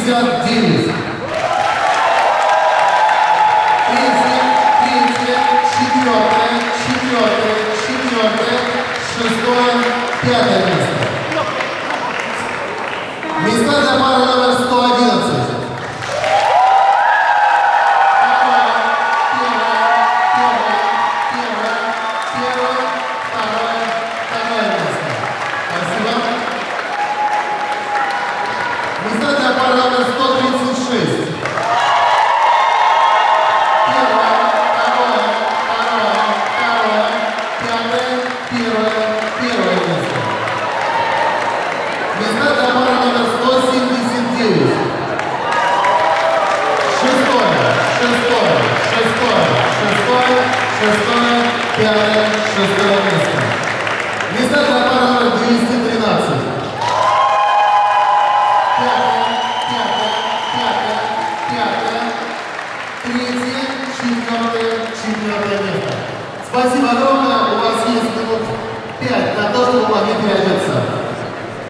59. Четвертое, шестое, пятое место. Места для пары номер 111. Второе место. Спасибо. Места для пары номер 136. Первое место. Места для пары номер 179. Шестое, пятое, шестое место. Места для пары номер 213. Пятое, третье, четвертое место. Спасибо огромное, у вас есть минут 5 на то, чтобы могли переодеться.